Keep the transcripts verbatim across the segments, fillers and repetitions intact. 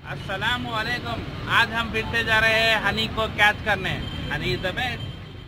अस्सलामुअलैकुम। आज हम फिर से जा रहे हैं हनी को कैच करने। Honey is the best.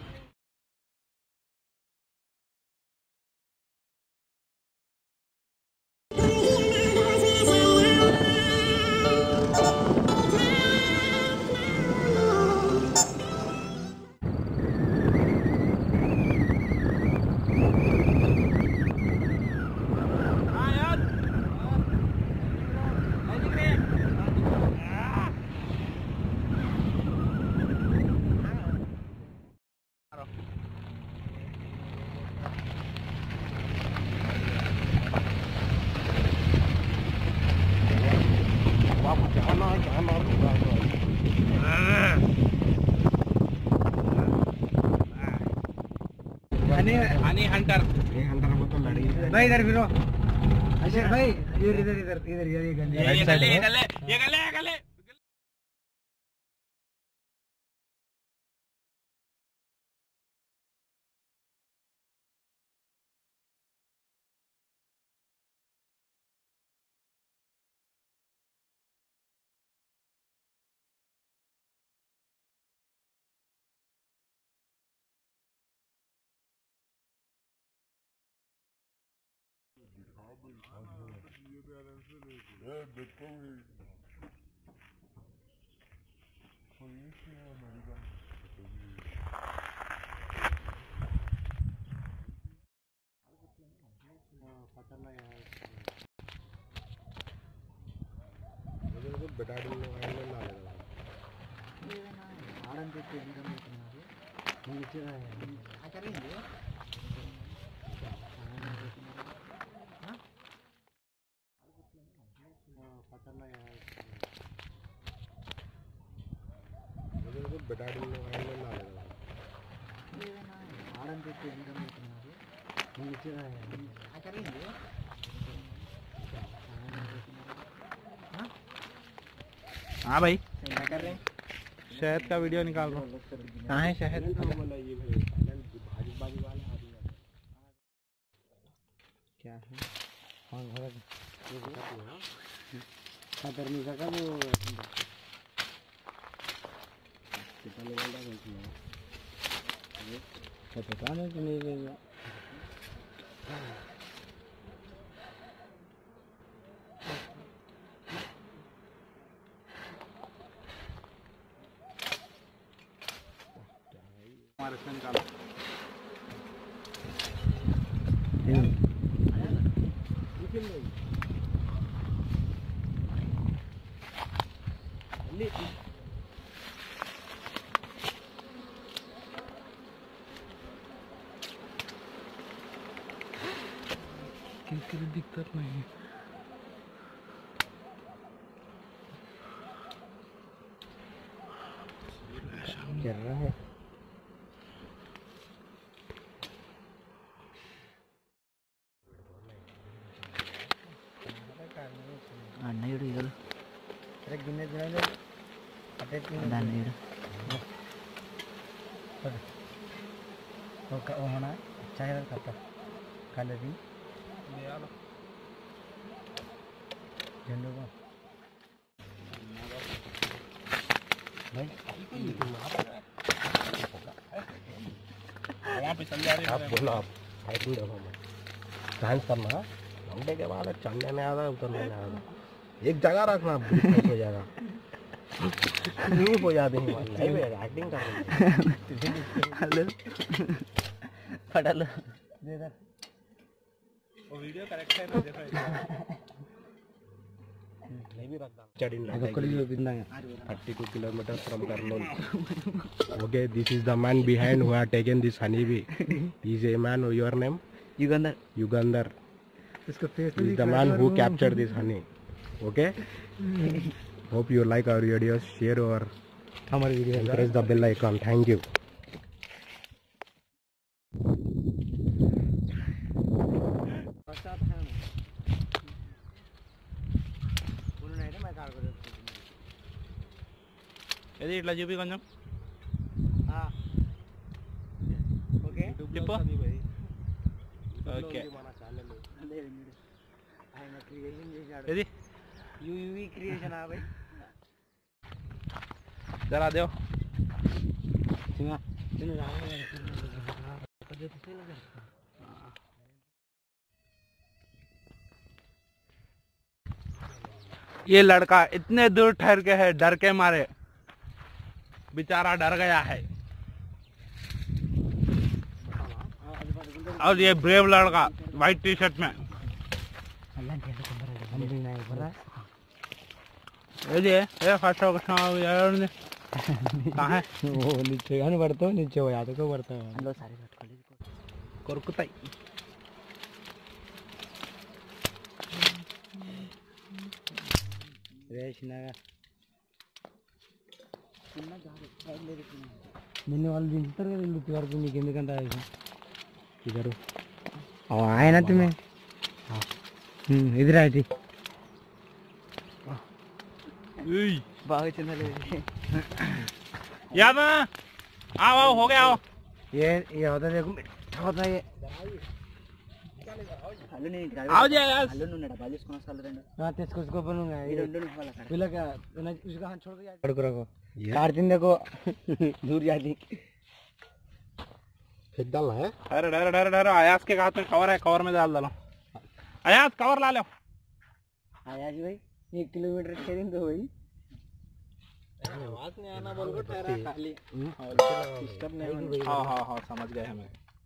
Honey honey hunter hunter तो लड़ी भाई इधर फिरो अच्छा भाई इधर इधर इधर इधर ये गले ये गले ये गले ये गले ये गले हाँ भाई क्या कर रहे हैं? शहद का वीडियो निकाल रहा हूँ। कहाँ है शहद? क्या है? खतरनी का वो पता नहीं कि नहीं लेगा हमारे से निकालो। किसी दिक्कत नहीं है। क्या रहा है? नहीं इधर अरे गिने जो है अटैक दान नहीं वो वो होना अच्छा है कपड़ा काले दिन ले आलो झंडू को भाई वहाँ पे चल जा रही है। आप बोलो आप फाइटिंग करो डांस करना घंटे के बाद चढ़ने में आता है उतरने में आता एक जगह रखना ब्रीफ हो जाएगा हो जाते हैं नहीं भैया एक्टिंग कर हेलो फटा लो दे दे वो वीडियो करेक्ट है ना देखो नहीं भी रखता चढ़िन thirty-two kilometers from Karnool. Okay, this is the man behind who had taken this honeybee. He is a man. Your name? ugendhar Ugendhar. इसको face He is the man who captured this honey. Okay. Hope you like our videos. Share or हमारे video and press the bell icon. Thank you. ఇది ఇట్లా చూపి కొంచెం okay చెప్పు okay ఆయన creation చేశాడు ఇది యూవీ క్రియేషన్ ఆ భాయ్ जरा दो। ये लड़का इतने दूर ठहर के है, डर के मारे बेचारा डर गया है। और ये ब्रेव लड़का व्हाइट टी शर्ट में, ये फर्स्ट कहाँ है? वो नीचे नहीं बढ़ता हूँ, नीचे हो जाते को बढ़ता है। लो सारे बैठ कोरकुताई నిన్న వాళ్ళు దించుతారు కదా ఇంటి వరకు నీకు ఎందుకంటే ఇద్దరు ఆయన తుమ్మే इधर आई थी बाग चंदा ले याद आओ आओ हो गया आओ। ये ये होता देखो मीठा होता है ये హలో నేను आओ जी यार। హలో నువ్వు నడ బాలిస్ కొనసాల రెండు हाँ तेज को उसको बनूंगा ఈ రెండు నువ్వు వాళ్ళ కాడ पिला का उसका हाथ छोड़ के पकड़ रखो कार दिन देखो दूर जाती फेंक डालना है। अरे डर डर डर अयाज के हाथ में कवर है, कवर में डाल डालो। अयाज कवर ला लो। आया जी भाई एक किलोमीटर खेल दो भाई आवाज नहीं आना बोल को ठहरा खाली डिस्टर्ब नहीं। हाँ हाँ हाँ समझ गए हमें।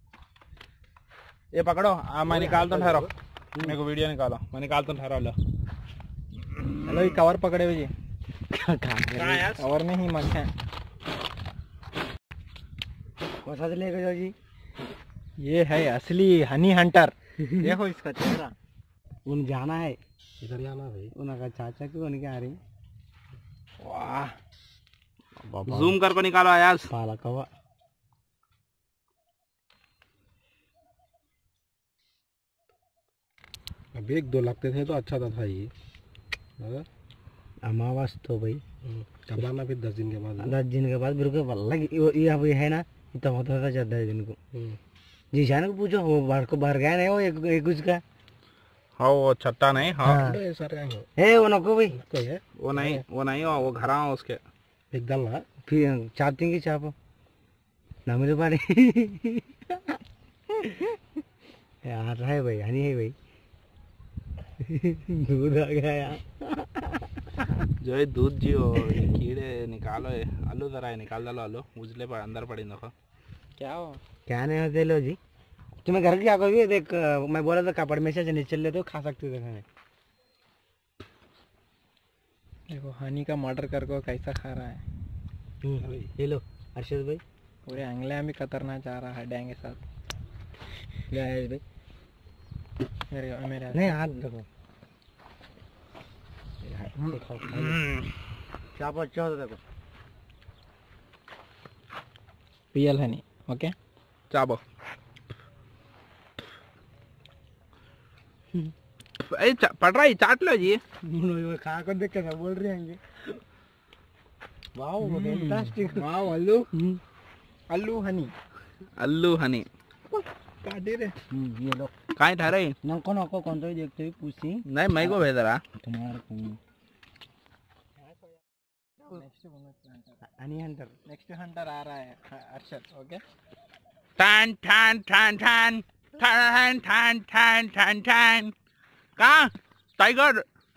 ये पकड़ो आ, मैं निकालता हूँ, ठहरो मेरे को वीडियो निकालो, मैं निकालता हूँ, ठहरो लो। हेलो ये कवर पकड़े हुए जी कवर में ही मत है। कौन सा लेके जाओ जी? ये है असली हनी हंटर देखो इसका चेहरा। उन जाना है इधर जाना भाई, उनका चाचा क्यों उनके आ रही वाह जूम कर को निकालो अयाज। पाला कवा अब एक दो लगते थे तो अच्छा था, था ये अमावस तो भाई कब आना फिर दस दिन के बाद। दस दिन के बाद बिल्कुल अलग ये अभी है ना इतना होता था दस दिन को। जीशान को पूछो वो बाहर को बाहर गया नहीं वो एक एक उसका हाँ वो छत्ता नहीं। हाँ ये सारे आएंगे है वो नको भाई कोई है वो नहीं वो नहीं हो वो घर आओ उसके फेंक डालना फिर चाहते की चापो ना मेरे पानी आ रहा है भाई हनी है भाई दूध आ गया यार जो है दूध जी हो ये कीड़े निकालो है। आलू जरा है निकाल डालो, आलू उजले पर अंदर पड़ी देखो क्या हो क्या नहीं होते लो जी। तुम्हें घर क्या करोगे देख मैं बोला था कापड़ में से नीचे ले तो खा सकते हो देखो। देखो हनी का मर्डर करके कैसा खा रहा है। ये लो अर्शद भाई पूरे अंगले में कतरना चाह रहा है डैंग के साथ। ले आया भाई मेरे मेरे नहीं हाथ देखो क्या अच्छा होता देखो रियल हनी ओके चाबो। ए चा, पड़ रहा है चाट लो जी। खा कर देख के बोल रहे हैं वाओ फैंटास्टिक वाओ आलू आलू हनी आलू हनी काटे रे ये लो कहाँ ठहरे नको नको कौन तो देखते हुए पूछी नहीं मैं को भेज रहा तुम्हारा हनी हंटर नेक्स्ट हंटर आ रहा है अर्शद ओके टन टन टन टन टन टन टन टन टन कहाँ टाइगर।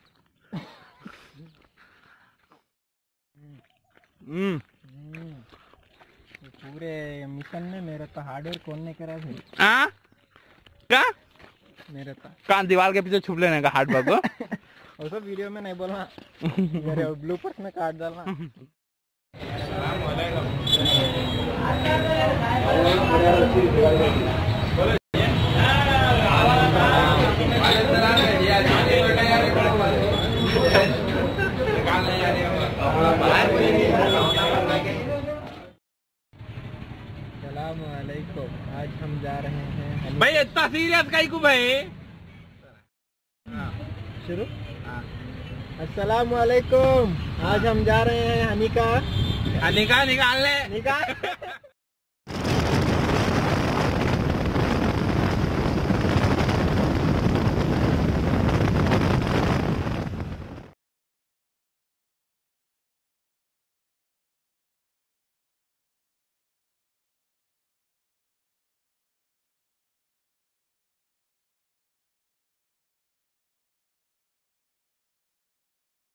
हम्म पूरे मिशन में मेरा तो हार्डवेयर कौन ने करा था हाँ क्या मेरा तो कहाँ दीवार के पीछे छुप लेने का हार्ड वर्क को वो सब वीडियो में नहीं बोलना मेरे ब्लूपर्स में काट डालना। सलामुअलैकुम आज हम जा रहे हैं भाई इतना सीरियस कहीं को भाई शुरू। अस्सलामुअलैकुम आज हम जा रहे हैं हनी का निकाल निकाल ले निकाल